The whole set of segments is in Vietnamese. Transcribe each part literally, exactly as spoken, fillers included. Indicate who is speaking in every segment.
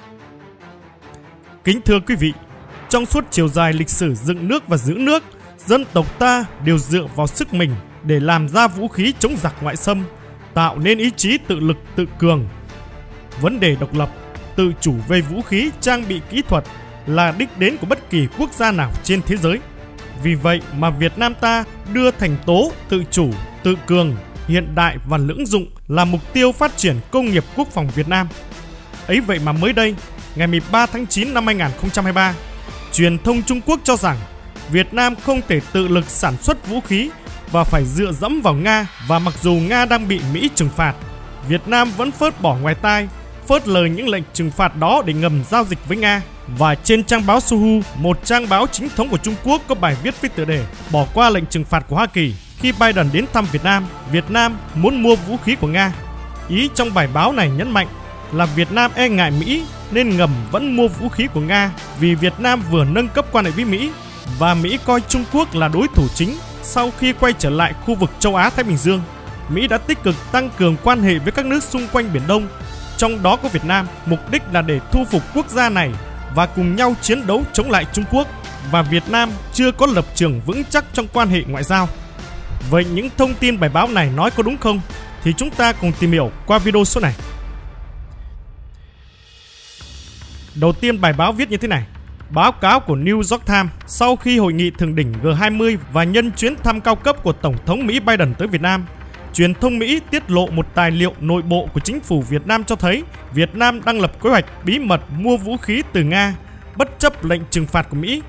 Speaker 1: Kính thưa quý vị, trong suốt chiều dài lịch sử dựng nước và giữ nước, dân tộc ta đều dựa vào sức mình để làm ra vũ khí chống giặc ngoại xâm, tạo nên ý chí tự lực tự cường. Vấn đề độc lập, tự chủ về vũ khí, trang bị kỹ thuật là đích đến của bất kỳ quốc gia nào trên thế giới. Vì vậy mà Việt Nam ta đưa thành tố tự chủ, tự cường, hiện đại và lưỡng dụng là mục tiêu phát triển công nghiệp quốc phòng Việt Nam. Ấy vậy mà mới đây, ngày mười ba tháng chín năm hai nghìn không trăm hai mươi ba, truyền thông Trung Quốc cho rằng Việt Nam không thể tự lực sản xuất vũ khí và phải dựa dẫm vào Nga, và mặc dù Nga đang bị Mỹ trừng phạt, Việt Nam vẫn phớt bỏ ngoài tai, phớt lờ những lệnh trừng phạt đó để ngầm giao dịch với Nga. Và trên trang báo Suhu, một trang báo chính thống của Trung Quốc, có bài viết với tựa đề "Bỏ qua lệnh trừng phạt của Hoa Kỳ khi Biden đến thăm Việt Nam, Việt Nam muốn mua vũ khí của Nga". Ý trong bài báo này nhấn mạnh là Việt Nam e ngại Mỹ nên ngầm vẫn mua vũ khí của Nga, vì Việt Nam vừa nâng cấp quan hệ với Mỹ và Mỹ coi Trung Quốc là đối thủ chính. Sau khi quay trở lại khu vực châu Á-Thái Bình Dương, Mỹ đã tích cực tăng cường quan hệ với các nước xung quanh Biển Đông, trong đó có Việt Nam, mục đích là để thu phục quốc gia này và cùng nhau chiến đấu chống lại Trung Quốc, và Việt Nam chưa có lập trường vững chắc trong quan hệ ngoại giao. Vậy những thông tin bài báo này nói có đúng không? Thì chúng ta cùng tìm hiểu qua video số này. Đầu tiên, bài báo viết như thế này. Báo cáo của New York Times: sau khi hội nghị thượng đỉnh G hai mươi và nhân chuyến thăm cao cấp của Tổng thống Mỹ Biden tới Việt Nam, truyền thông Mỹ tiết lộ một tài liệu nội bộ của chính phủ Việt Nam cho thấy Việt Nam đang lập kế hoạch bí mật mua vũ khí từ Nga, bất chấp lệnh trừng phạt của Mỹ.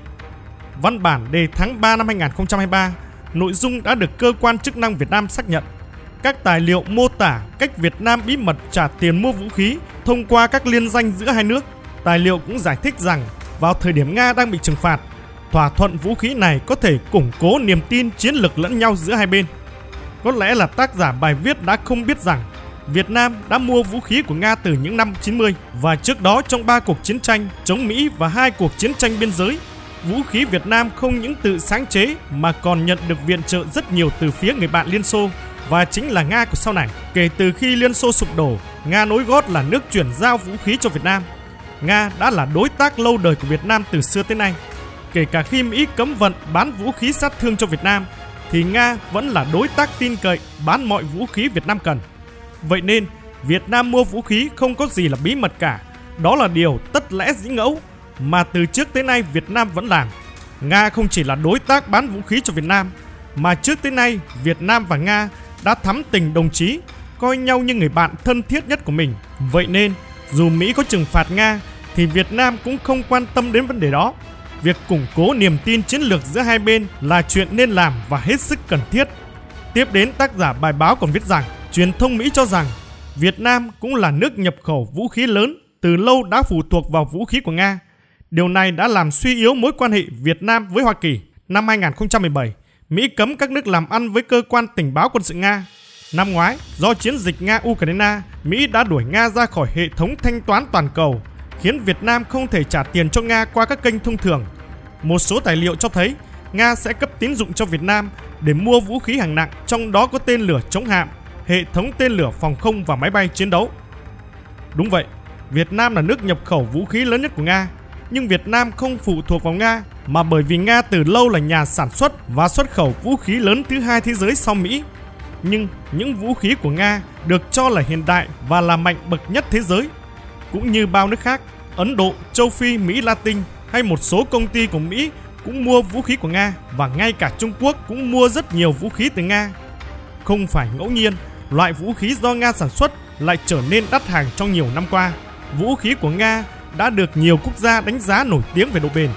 Speaker 1: Văn bản đề tháng ba năm hai nghìn không trăm hai mươi ba, nội dung đã được cơ quan chức năng Việt Nam xác nhận. Các tài liệu mô tả cách Việt Nam bí mật trả tiền mua vũ khí thông qua các liên danh giữa hai nước. Tài liệu cũng giải thích rằng vào thời điểm Nga đang bị trừng phạt, thỏa thuận vũ khí này có thể củng cố niềm tin chiến lược lẫn nhau giữa hai bên. Có lẽ là tác giả bài viết đã không biết rằng Việt Nam đã mua vũ khí của Nga từ những năm chín mươi, và trước đó trong ba cuộc chiến tranh chống Mỹ và hai cuộc chiến tranh biên giới, vũ khí Việt Nam không những tự sáng chế mà còn nhận được viện trợ rất nhiều từ phía người bạn Liên Xô, và chính là Nga của sau này. Kể từ khi Liên Xô sụp đổ, Nga nối gót là nước chuyển giao vũ khí cho Việt Nam. Nga đã là đối tác lâu đời của Việt Nam từ xưa tới nay. Kể cả khi Mỹ cấm vận bán vũ khí sát thương cho Việt Nam, thì Nga vẫn là đối tác tin cậy bán mọi vũ khí Việt Nam cần. Vậy nên, Việt Nam mua vũ khí không có gì là bí mật cả. Đó là điều tất lẽ dĩ ngẫu mà từ trước tới nay Việt Nam vẫn làm. Nga không chỉ là đối tác bán vũ khí cho Việt Nam, mà trước tới nay Việt Nam và Nga đã thắm tình đồng chí, coi nhau như người bạn thân thiết nhất của mình. Vậy nên, dù Mỹ có trừng phạt Nga thì Việt Nam cũng không quan tâm đến vấn đề đó. Việc củng cố niềm tin chiến lược giữa hai bên là chuyện nên làm và hết sức cần thiết. Tiếp đến, tác giả bài báo còn viết rằng truyền thông Mỹ cho rằng Việt Nam cũng là nước nhập khẩu vũ khí lớn, từ lâu đã phụ thuộc vào vũ khí của Nga. Điều này đã làm suy yếu mối quan hệ Việt Nam với Hoa Kỳ. Năm hai nghìn không trăm mười bảy, Mỹ cấm các nước làm ăn với cơ quan tình báo quân sự Nga. Năm ngoái, do chiến dịch Nga-Ukraine, Mỹ đã đuổi Nga ra khỏi hệ thống thanh toán toàn cầu, khiến Việt Nam không thể trả tiền cho Nga qua các kênh thông thường. Một số tài liệu cho thấy Nga sẽ cấp tín dụng cho Việt Nam để mua vũ khí hạng nặng, trong đó có tên lửa chống hạm, hệ thống tên lửa phòng không và máy bay chiến đấu. Đúng vậy, Việt Nam là nước nhập khẩu vũ khí lớn nhất của Nga, nhưng Việt Nam không phụ thuộc vào Nga, mà bởi vì Nga từ lâu là nhà sản xuất và xuất khẩu vũ khí lớn thứ hai thế giới sau Mỹ. Nhưng những vũ khí của Nga được cho là hiện đại và là mạnh bậc nhất thế giới. Cũng như bao nước khác, Ấn Độ, châu Phi, Mỹ Latin hay một số công ty của Mỹ cũng mua vũ khí của Nga, và ngay cả Trung Quốc cũng mua rất nhiều vũ khí từ Nga. Không phải ngẫu nhiên, loại vũ khí do Nga sản xuất lại trở nên đắt hàng trong nhiều năm qua. Vũ khí của Nga đã được nhiều quốc gia đánh giá nổi tiếng về độ bền.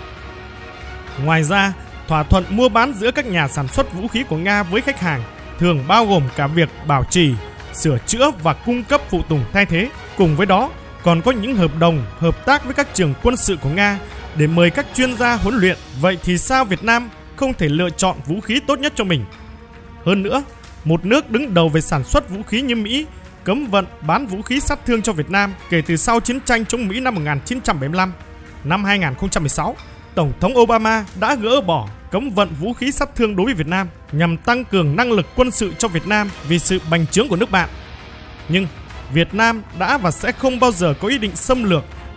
Speaker 1: Ngoài ra, thỏa thuận mua bán giữa các nhà sản xuất vũ khí của Nga với khách hàng thường bao gồm cả việc bảo trì, sửa chữa và cung cấp phụ tùng thay thế. Cùng với đó, còn có những hợp đồng hợp tác với các trường quân sự của Nga để mời các chuyên gia huấn luyện. Vậy thì sao Việt Nam không thể lựa chọn vũ khí tốt nhất cho mình? Hơn nữa, một nước đứng đầu về sản xuất vũ khí như Mỹ cấm vận bán vũ khí sát thương cho Việt Nam kể từ sau chiến tranh chống Mỹ năm một nghìn chín trăm bảy mươi lăm. Năm hai nghìn không trăm mười sáu, Tổng thống Obama đã gỡ bỏ cấm vận vũ khí sát thương đối với Việt Nam nhằm tăng cường năng lực quân sự cho Việt Nam vì sự bành trướng của nước bạn. Nhưng Việt Nam đã và sẽ không bao giờ có ý định xâm lược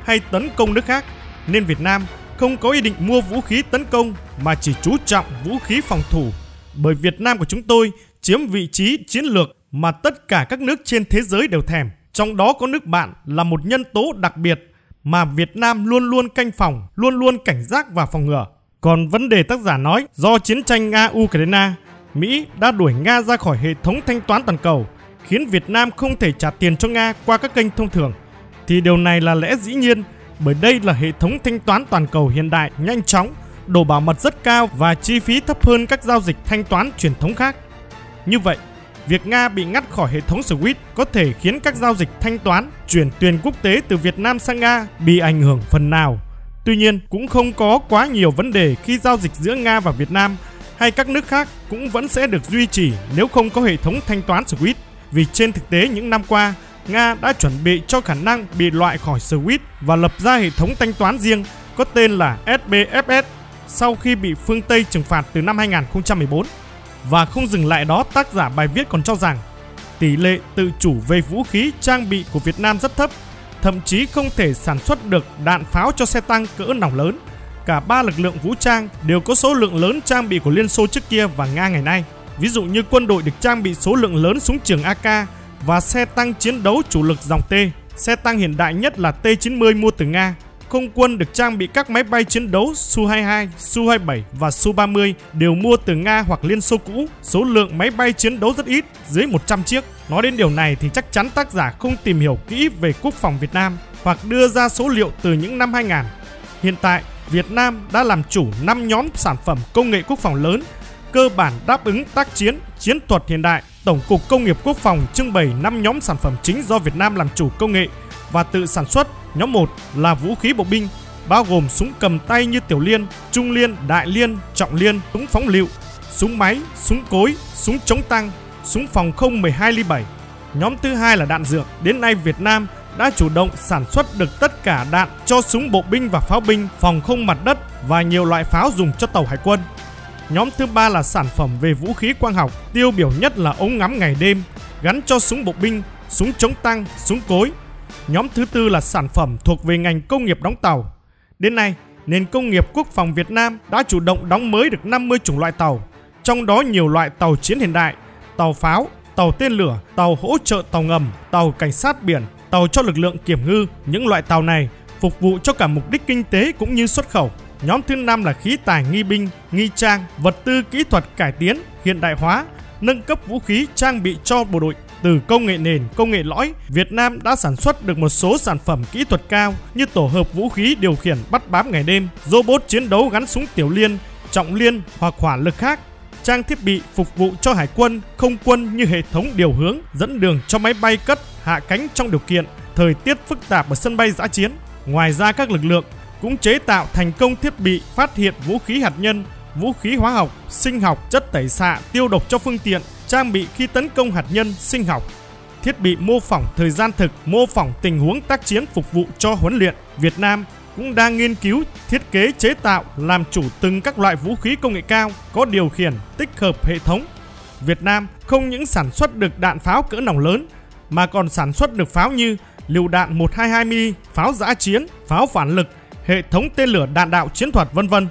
Speaker 1: hay tấn công nước khác, nên Việt Nam không có ý định mua vũ khí tấn công mà chỉ chú trọng vũ khí phòng thủ. Bởi Việt Nam của chúng tôi chiếm vị trí chiến lược mà tất cả các nước trên thế giới đều thèm. Trong đó có nước bạn là một nhân tố đặc biệt mà Việt Nam luôn luôn canh phòng, luôn luôn cảnh giác và phòng ngừa. Còn vấn đề tác giả nói do chiến tranh Nga-Ukraine, Mỹ đã đuổi Nga ra khỏi hệ thống thanh toán toàn cầu, khiến Việt Nam không thể trả tiền cho Nga qua các kênh thông thường, thì điều này là lẽ dĩ nhiên, bởi đây là hệ thống thanh toán toàn cầu hiện đại, nhanh chóng, độ bảo mật rất cao và chi phí thấp hơn các giao dịch thanh toán truyền thống khác. Như vậy, việc Nga bị ngắt khỏi hệ thống SWIFT có thể khiến các giao dịch thanh toán, chuyển tiền quốc tế từ Việt Nam sang Nga bị ảnh hưởng phần nào. Tuy nhiên, cũng không có quá nhiều vấn đề khi giao dịch giữa Nga và Việt Nam hay các nước khác cũng vẫn sẽ được duy trì nếu không có hệ thống thanh toán SWIFT. Vì trên thực tế những năm qua, Nga đã chuẩn bị cho khả năng bị loại khỏi SWIFT và lập ra hệ thống thanh toán riêng có tên là ét bê ép ét sau khi bị phương Tây trừng phạt từ năm hai nghìn không trăm mười bốn. Và không dừng lại đó, tác giả bài viết còn cho rằng tỷ lệ tự chủ về vũ khí trang bị của Việt Nam rất thấp, thậm chí không thể sản xuất được đạn pháo cho xe tăng cỡ nòng lớn. Cả ba lực lượng vũ trang đều có số lượng lớn trang bị của Liên Xô trước kia và Nga ngày nay. Ví dụ như quân đội được trang bị số lượng lớn súng trường a ca và xe tăng chiến đấu chủ lực dòng T. Xe tăng hiện đại nhất là T chín mươi mua từ Nga. Không quân được trang bị các máy bay chiến đấu Su hai mươi hai, Su hai mươi bảy và Su ba mươi đều mua từ Nga hoặc Liên Xô cũ. Số lượng máy bay chiến đấu rất ít, dưới một trăm chiếc. Nói đến điều này thì chắc chắn tác giả không tìm hiểu kỹ về quốc phòng Việt Nam hoặc đưa ra số liệu từ những năm hai nghìn. Hiện tại, Việt Nam đã làm chủ năm nhóm sản phẩm công nghệ quốc phòng lớn, cơ bản đáp ứng tác chiến, chiến thuật hiện đại. Tổng cục Công nghiệp Quốc phòng trưng bày năm nhóm sản phẩm chính do Việt Nam làm chủ công nghệ và tự sản xuất. Nhóm một là vũ khí bộ binh, bao gồm súng cầm tay như tiểu liên, trung liên, đại liên, trọng liên, súng phóng lựu, súng máy, súng cối, súng chống tăng, súng phòng không mười hai ly bảy. Nhóm thứ hai là đạn dược. Đến nay Việt Nam đã chủ động sản xuất được tất cả đạn cho súng bộ binh và pháo binh, phòng không mặt đất và nhiều loại pháo dùng cho tàu hải quân. Nhóm thứ ba là sản phẩm về vũ khí quang học, tiêu biểu nhất là ống ngắm ngày đêm gắn cho súng bộ binh, súng chống tăng, súng cối. Nhóm thứ tư là sản phẩm thuộc về ngành công nghiệp đóng tàu. Đến nay, nền công nghiệp quốc phòng Việt Nam đã chủ động đóng mới được năm mươi chủng loại tàu, trong đó nhiều loại tàu chiến hiện đại, tàu pháo, tàu tên lửa, tàu hỗ trợ tàu ngầm, tàu cảnh sát biển, tàu cho lực lượng kiểm ngư. Những loại tàu này phục vụ cho cả mục đích kinh tế cũng như xuất khẩu. Nhóm thứ năm là khí tài nghi binh, nghi trang, vật tư kỹ thuật cải tiến, hiện đại hóa, nâng cấp vũ khí trang bị cho bộ đội. Từ công nghệ nền, công nghệ lõi, Việt Nam đã sản xuất được một số sản phẩm kỹ thuật cao như tổ hợp vũ khí điều khiển bắt bám ngày đêm, robot chiến đấu gắn súng tiểu liên, trọng liên hoặc hỏa lực khác, trang thiết bị phục vụ cho hải quân, không quân như hệ thống điều hướng, dẫn đường cho máy bay cất, hạ cánh trong điều kiện thời tiết phức tạp ở sân bay dã chiến. Ngoài ra, các lực lượng cũng chế tạo thành công thiết bị phát hiện vũ khí hạt nhân, vũ khí hóa học, sinh học, chất tẩy xạ, tiêu độc cho phương tiện, trang bị khi tấn công hạt nhân, sinh học, thiết bị mô phỏng thời gian thực, mô phỏng tình huống tác chiến phục vụ cho huấn luyện. Việt Nam cũng đang nghiên cứu, thiết kế chế tạo, làm chủ từng các loại vũ khí công nghệ cao, có điều khiển, tích hợp hệ thống. Việt Nam không những sản xuất được đạn pháo cỡ nòng lớn, mà còn sản xuất được pháo như lựu đạn một trăm hai mươi hai mi li mét, pháo dã chiến, pháo phản lực, hệ thống tên lửa đạn đạo chiến thuật, vân vân.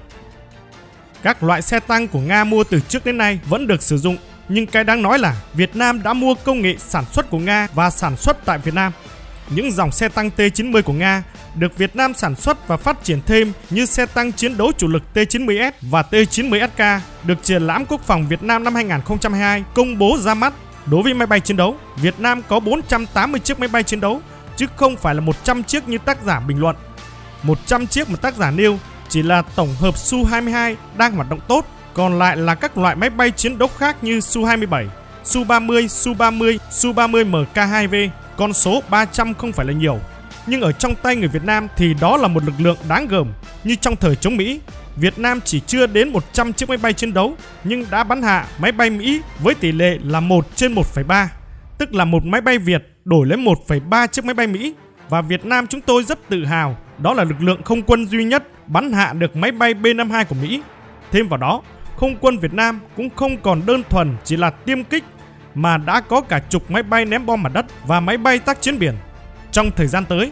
Speaker 1: Các loại xe tăng của Nga mua từ trước đến nay vẫn được sử dụng, nhưng cái đáng nói là Việt Nam đã mua công nghệ sản xuất của Nga và sản xuất tại Việt Nam. Những dòng xe tăng T chín mươi của Nga được Việt Nam sản xuất và phát triển thêm như xe tăng chiến đấu chủ lực T chín mươi S và T chín mươi S K được Triển lãm Quốc phòng Việt Nam năm hai nghìn không trăm hai mươi hai công bố ra mắt. Đối với máy bay chiến đấu, Việt Nam có bốn trăm tám mươi chiếc máy bay chiến đấu, chứ không phải là một trăm chiếc như tác giả bình luận. một trăm chiếc mà tác giả nêu chỉ là tổng hợp Su hai mươi hai đang hoạt động tốt, còn lại là các loại máy bay chiến đấu khác như Su hai mươi bảy, Su ba mươi, Su ba mươi, Su ba mươi M K hai V. Con số ba trăm không phải là nhiều, nhưng ở trong tay người Việt Nam thì đó là một lực lượng đáng gờm. Như trong thời chống Mỹ, Việt Nam chỉ chưa đến một trăm chiếc máy bay chiến đấu, nhưng đã bắn hạ máy bay Mỹ với tỷ lệ là một trên một phẩy ba, tức là một máy bay Việt đổi lấy một phẩy ba chiếc máy bay Mỹ. Và Việt Nam chúng tôi rất tự hào, đó là lực lượng không quân duy nhất bắn hạ được máy bay B năm mươi hai của Mỹ. Thêm vào đó, không quân Việt Nam cũng không còn đơn thuần chỉ là tiêm kích, mà đã có cả chục máy bay ném bom mặt đất và máy bay tác chiến biển. Trong thời gian tới,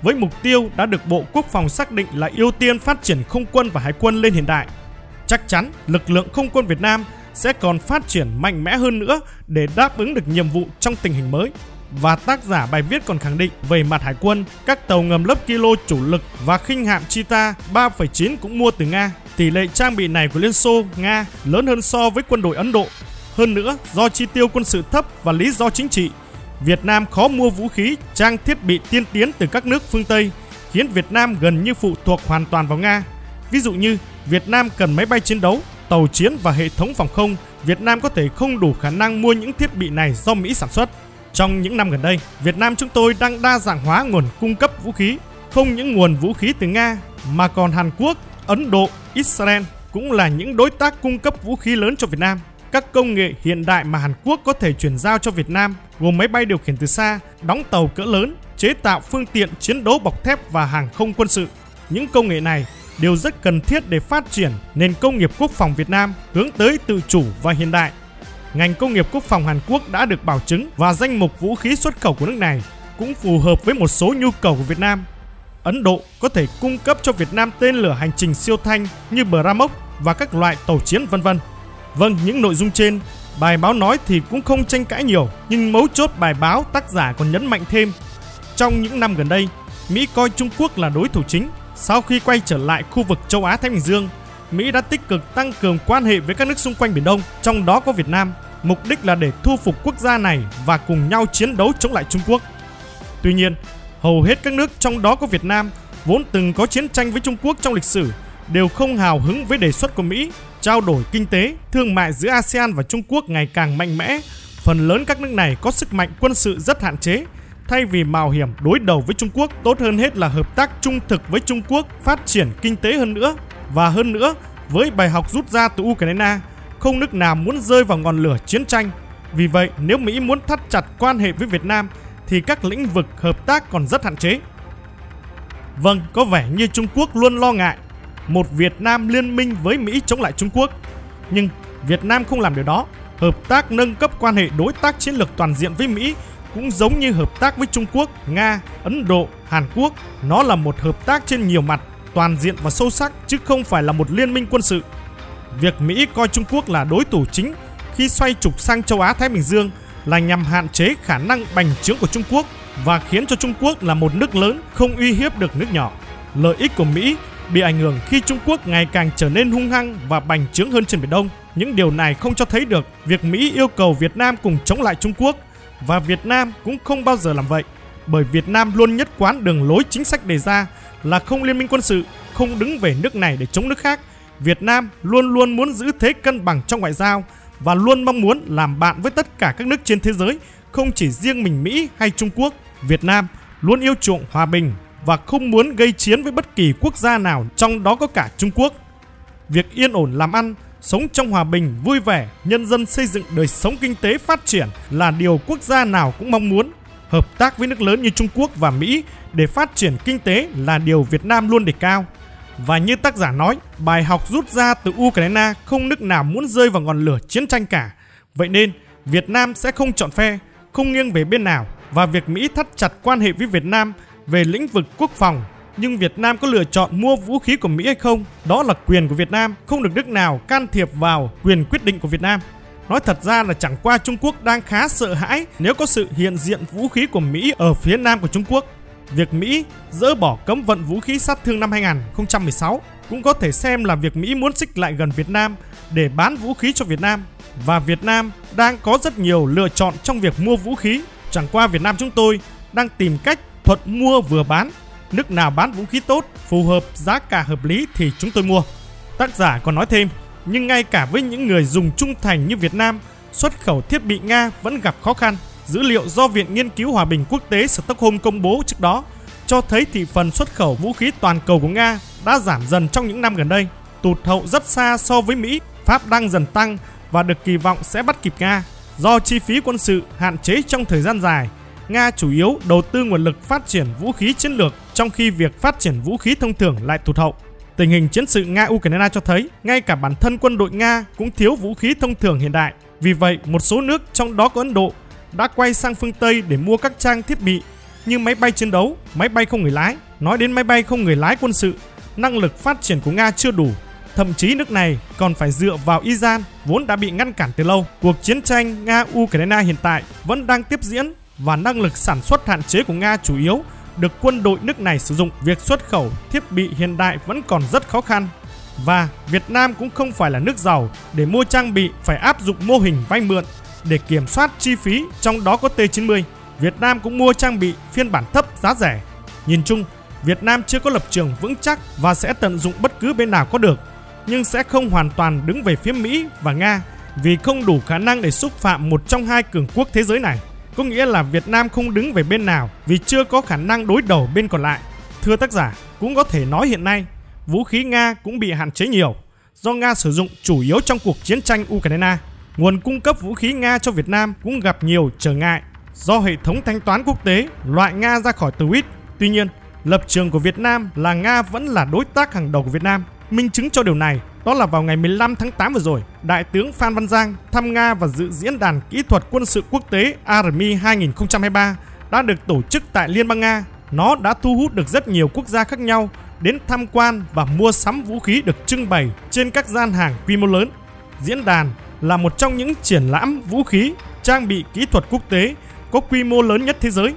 Speaker 1: với mục tiêu đã được Bộ Quốc phòng xác định là ưu tiên phát triển không quân và hải quân lên hiện đại. Chắc chắn lực lượng không quân Việt Nam sẽ còn phát triển mạnh mẽ hơn nữa để đáp ứng được nhiệm vụ trong tình hình mới. Và tác giả bài viết còn khẳng định về mặt hải quân, các tàu ngầm lớp Kilo chủ lực và khinh hạm Cheetah ba phẩy chín cũng mua từ Nga. Tỷ lệ trang bị này của Liên Xô, Nga lớn hơn so với quân đội Ấn Độ. Hơn nữa, do chi tiêu quân sự thấp và lý do chính trị, Việt Nam khó mua vũ khí, trang thiết bị tiên tiến từ các nước phương Tây, khiến Việt Nam gần như phụ thuộc hoàn toàn vào Nga. Ví dụ như Việt Nam cần máy bay chiến đấu, tàu chiến và hệ thống phòng không, Việt Nam có thể không đủ khả năng mua những thiết bị này do Mỹ sản xuất. Trong những năm gần đây, Việt Nam chúng tôi đang đa dạng hóa nguồn cung cấp vũ khí, không những nguồn vũ khí từ Nga mà còn Hàn Quốc, Ấn Độ, Israel cũng là những đối tác cung cấp vũ khí lớn cho Việt Nam. Các công nghệ hiện đại mà Hàn Quốc có thể chuyển giao cho Việt Nam gồm máy bay điều khiển từ xa, đóng tàu cỡ lớn, chế tạo phương tiện chiến đấu bọc thép và hàng không quân sự. Những công nghệ này đều rất cần thiết để phát triển nền công nghiệp quốc phòng Việt Nam hướng tới tự chủ và hiện đại. Ngành công nghiệp quốc phòng Hàn Quốc đã được bảo chứng và danh mục vũ khí xuất khẩu của nước này cũng phù hợp với một số nhu cầu của Việt Nam. Ấn Độ có thể cung cấp cho Việt Nam tên lửa hành trình siêu thanh như BrahMos và các loại tàu chiến vân vân. Vâng, những nội dung trên, bài báo nói thì cũng không tranh cãi nhiều, nhưng mấu chốt bài báo tác giả còn nhấn mạnh thêm. Trong những năm gần đây, Mỹ coi Trung Quốc là đối thủ chính. Sau khi quay trở lại khu vực châu Á Thái Bình Dương, Mỹ đã tích cực tăng cường quan hệ với các nước xung quanh Biển Đông, trong đó có Việt Nam, mục đích là để thu phục quốc gia này và cùng nhau chiến đấu chống lại Trung Quốc. Tuy nhiên, hầu hết các nước trong đó có Việt Nam vốn từng có chiến tranh với Trung Quốc trong lịch sử đều không hào hứng với đề xuất của Mỹ. Trao đổi kinh tế, thương mại giữa a sê an và Trung Quốc ngày càng mạnh mẽ. Phần lớn các nước này có sức mạnh quân sự rất hạn chế. Thay vì mạo hiểm đối đầu với Trung Quốc, tốt hơn hết là hợp tác trung thực với Trung Quốc, phát triển kinh tế hơn nữa. Và hơn nữa, với bài học rút ra từ Ukraine, không nước nào muốn rơi vào ngọn lửa chiến tranh. Vì vậy, nếu Mỹ muốn thắt chặt quan hệ với Việt Nam, thì các lĩnh vực hợp tác còn rất hạn chế. Vâng, có vẻ như Trung Quốc luôn lo ngại một Việt Nam liên minh với Mỹ chống lại Trung Quốc. Nhưng Việt Nam không làm điều đó. Hợp tác nâng cấp quan hệ đối tác chiến lược toàn diện với Mỹ cũng giống như hợp tác với Trung Quốc, Nga, Ấn Độ, Hàn Quốc. Nó là một hợp tác trên nhiều mặt, toàn diện và sâu sắc, chứ không phải là một liên minh quân sự. Việc Mỹ coi Trung Quốc là đối thủ chính khi xoay trục sang châu Á Thái Bình Dương là nhằm hạn chế khả năng bành trướng của Trung Quốc và khiến cho Trung Quốc là một nước lớn không uy hiếp được nước nhỏ. Lợi ích của Mỹ bị ảnh hưởng khi Trung Quốc ngày càng trở nên hung hăng và bành trướng hơn trên Biển Đông. Những điều này không cho thấy được việc Mỹ yêu cầu Việt Nam cùng chống lại Trung Quốc, và Việt Nam cũng không bao giờ làm vậy, bởi Việt Nam luôn nhất quán đường lối chính sách đề ra là không liên minh quân sự, không đứng về nước này để chống nước khác. Việt Nam luôn luôn muốn giữ thế cân bằng trong ngoại giao và luôn mong muốn làm bạn với tất cả các nước trên thế giới, không chỉ riêng mình Mỹ hay Trung Quốc. Việt Nam luôn yêu chuộng hòa bình và không muốn gây chiến với bất kỳ quốc gia nào, trong đó có cả Trung Quốc. Việc yên ổn làm ăn, sống trong hòa bình, vui vẻ, nhân dân xây dựng đời sống kinh tế phát triển là điều quốc gia nào cũng mong muốn. Hợp tác với nước lớn như Trung Quốc và Mỹ để phát triển kinh tế là điều Việt Nam luôn đề cao. Và như tác giả nói, bài học rút ra từ Ukraine, không nước nào muốn rơi vào ngọn lửa chiến tranh cả. Vậy nên, Việt Nam sẽ không chọn phe, không nghiêng về bên nào. Và việc Mỹ thắt chặt quan hệ với Việt Nam về lĩnh vực quốc phòng, nhưng Việt Nam có lựa chọn mua vũ khí của Mỹ hay không, đó là quyền của Việt Nam, không được nước nào can thiệp vào quyền quyết định của Việt Nam. Nói thật ra là chẳng qua Trung Quốc đang khá sợ hãi nếu có sự hiện diện vũ khí của Mỹ ở phía nam của Trung Quốc. Việc Mỹ dỡ bỏ cấm vận vũ khí sát thương năm hai nghìn không trăm mười sáu cũng có thể xem là việc Mỹ muốn xích lại gần Việt Nam để bán vũ khí cho Việt Nam. Và Việt Nam đang có rất nhiều lựa chọn trong việc mua vũ khí. Chẳng qua Việt Nam chúng tôi đang tìm cách thuận mua vừa bán. Nước nào bán vũ khí tốt, phù hợp, giá cả hợp lý thì chúng tôi mua. Tác giả còn nói thêm, nhưng ngay cả với những người dùng trung thành như Việt Nam, xuất khẩu thiết bị Nga vẫn gặp khó khăn. Dữ liệu do Viện Nghiên cứu Hòa bình Quốc tế Stockholm công bố trước đó cho thấy thị phần xuất khẩu vũ khí toàn cầu của Nga đã giảm dần trong những năm gần đây, tụt hậu rất xa so với Mỹ. Pháp đang dần tăng và được kỳ vọng sẽ bắt kịp Nga. Do chi phí quân sự hạn chế trong thời gian dài, Nga chủ yếu đầu tư nguồn lực phát triển vũ khí chiến lược, trong khi việc phát triển vũ khí thông thường lại tụt hậu. Tình hình chiến sự Nga-Ukraine cho thấy ngay cả bản thân quân đội Nga cũng thiếu vũ khí thông thường hiện đại. Vì vậy, một số nước trong đó có Ấn Độ đã quay sang phương Tây để mua các trang thiết bị như máy bay chiến đấu, máy bay không người lái. Nói đến máy bay không người lái quân sự, năng lực phát triển của Nga chưa đủ. Thậm chí nước này còn phải dựa vào Iran vốn đã bị ngăn cản từ lâu. Cuộc chiến tranh Nga-Ukraine hiện tại vẫn đang tiếp diễn và năng lực sản xuất hạn chế của Nga chủ yếu được quân đội nước này sử dụng. Việc xuất khẩu thiết bị hiện đại vẫn còn rất khó khăn. Và Việt Nam cũng không phải là nước giàu để mua trang bị, phải áp dụng mô hình vay mượn để kiểm soát chi phí, trong đó có T chín mươi. Việt Nam cũng mua trang bị phiên bản thấp giá rẻ. Nhìn chung, Việt Nam chưa có lập trường vững chắc và sẽ tận dụng bất cứ bên nào có được, nhưng sẽ không hoàn toàn đứng về phía Mỹ và Nga vì không đủ khả năng để xúc phạm một trong hai cường quốc thế giới này. Có nghĩa là Việt Nam không đứng về bên nào vì chưa có khả năng đối đầu bên còn lại. Thưa tác giả, cũng có thể nói hiện nay, vũ khí Nga cũng bị hạn chế nhiều do Nga sử dụng chủ yếu trong cuộc chiến tranh Ukraine. Nguồn cung cấp vũ khí Nga cho Việt Nam cũng gặp nhiều trở ngại do hệ thống thanh toán quốc tế loại Nga ra khỏi tê u i pê. Tuy nhiên, lập trường của Việt Nam là Nga vẫn là đối tác hàng đầu của Việt Nam. Minh chứng cho điều này đó là vào ngày mười lăm tháng tám vừa rồi, Đại tướng Phan Văn Giang thăm Nga và dự diễn đàn kỹ thuật quân sự quốc tế Army hai không hai ba đã được tổ chức tại Liên bang Nga. Nó đã thu hút được rất nhiều quốc gia khác nhau đến tham quan và mua sắm vũ khí được trưng bày trên các gian hàng quy mô lớn. Diễn đàn là một trong những triển lãm vũ khí, trang bị kỹ thuật quốc tế có quy mô lớn nhất thế giới.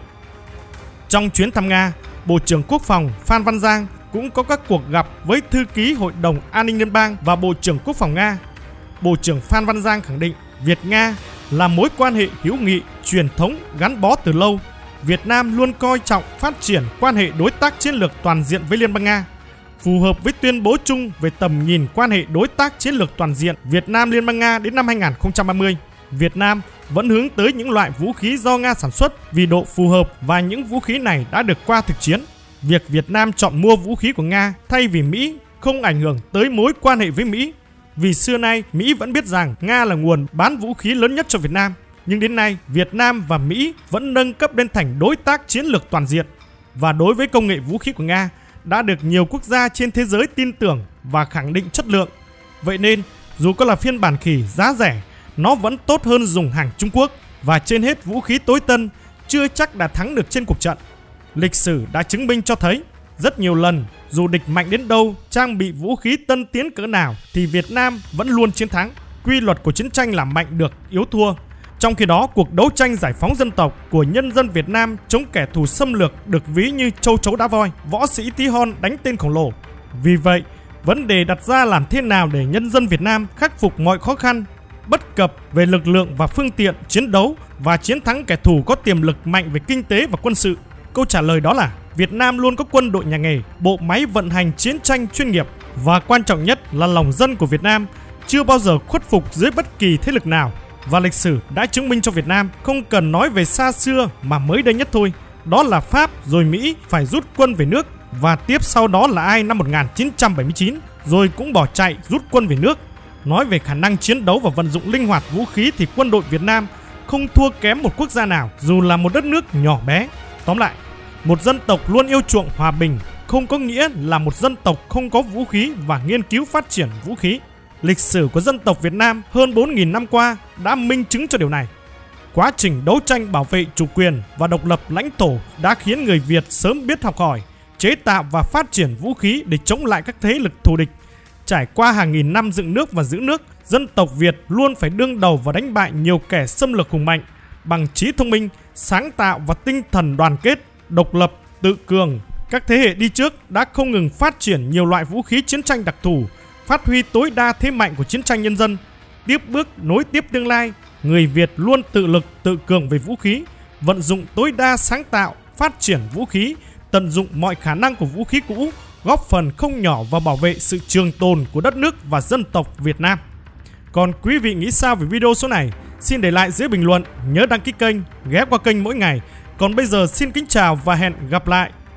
Speaker 1: Trong chuyến thăm Nga, Bộ trưởng Quốc phòng Phan Văn Giang cũng có các cuộc gặp với Thư ký Hội đồng An ninh Liên bang và Bộ trưởng Quốc phòng Nga. Bộ trưởng Phan Văn Giang khẳng định Việt-Nga là mối quan hệ hữu nghị truyền thống gắn bó từ lâu. Việt Nam luôn coi trọng phát triển quan hệ đối tác chiến lược toàn diện với Liên bang Nga, phù hợp với tuyên bố chung về tầm nhìn quan hệ đối tác chiến lược toàn diện Việt Nam Liên bang Nga đến năm hai nghìn không trăm ba mươi. Việt Nam vẫn hướng tới những loại vũ khí do Nga sản xuất vì độ phù hợp và những vũ khí này đã được qua thực chiến. Việc Việt Nam chọn mua vũ khí của Nga thay vì Mỹ không ảnh hưởng tới mối quan hệ với Mỹ, vì xưa nay Mỹ vẫn biết rằng Nga là nguồn bán vũ khí lớn nhất cho Việt Nam. Nhưng đến nay, Việt Nam và Mỹ vẫn nâng cấp lên thành đối tác chiến lược toàn diện. Và đối với công nghệ vũ khí của Nga đã được nhiều quốc gia trên thế giới tin tưởng và khẳng định chất lượng. Vậy nên, dù có là phiên bản khỉ giá rẻ, nó vẫn tốt hơn dùng hàng Trung Quốc. Và trên hết, vũ khí tối tân chưa chắc đã thắng được trên cuộc trận. Lịch sử đã chứng minh cho thấy rất nhiều lần, dù địch mạnh đến đâu, trang bị vũ khí tân tiến cỡ nào thì Việt Nam vẫn luôn chiến thắng. Quy luật của chiến tranh là mạnh được, yếu thua. Trong khi đó, cuộc đấu tranh giải phóng dân tộc của nhân dân Việt Nam chống kẻ thù xâm lược được ví như châu chấu đá voi, võ sĩ tí hon đánh tên khổng lồ. Vì vậy, vấn đề đặt ra làm thế nào để nhân dân Việt Nam khắc phục mọi khó khăn, bất cập về lực lượng và phương tiện chiến đấu và chiến thắng kẻ thù có tiềm lực mạnh về kinh tế và quân sự. Câu trả lời đó là Việt Nam luôn có quân đội nhà nghề, bộ máy vận hành chiến tranh chuyên nghiệp và quan trọng nhất là lòng dân của Việt Nam chưa bao giờ khuất phục dưới bất kỳ thế lực nào. Và lịch sử đã chứng minh cho Việt Nam không cần nói về xa xưa mà mới đây nhất thôi. Đó là Pháp rồi Mỹ phải rút quân về nước và tiếp sau đó là ai năm một nghìn chín trăm bảy mươi chín rồi cũng bỏ chạy rút quân về nước. Nói về khả năng chiến đấu và vận dụng linh hoạt vũ khí thì quân đội Việt Nam không thua kém một quốc gia nào dù là một đất nước nhỏ bé. Tóm lại, một dân tộc luôn yêu chuộng hòa bình không có nghĩa là một dân tộc không có vũ khí và nghiên cứu phát triển vũ khí. Lịch sử của dân tộc Việt Nam hơn bốn nghìn năm qua đã minh chứng cho điều này. Quá trình đấu tranh bảo vệ chủ quyền và độc lập lãnh thổ đã khiến người Việt sớm biết học hỏi, chế tạo và phát triển vũ khí để chống lại các thế lực thù địch. Trải qua hàng nghìn năm dựng nước và giữ nước, dân tộc Việt luôn phải đương đầu và đánh bại nhiều kẻ xâm lược hùng mạnh bằng trí thông minh, sáng tạo và tinh thần đoàn kết, độc lập, tự cường. Các thế hệ đi trước đã không ngừng phát triển nhiều loại vũ khí chiến tranh đặc thù, phát huy tối đa thế mạnh của chiến tranh nhân dân. Tiếp bước nối tiếp tương lai, người Việt luôn tự lực tự cường về vũ khí, vận dụng tối đa sáng tạo, phát triển vũ khí, tận dụng mọi khả năng của vũ khí cũ, góp phần không nhỏ vào bảo vệ sự trường tồn của đất nước và dân tộc Việt Nam. Còn quý vị nghĩ sao về video số này? Xin để lại dưới bình luận, nhớ đăng ký kênh, ghé qua kênh mỗi ngày. Còn bây giờ xin kính chào và hẹn gặp lại.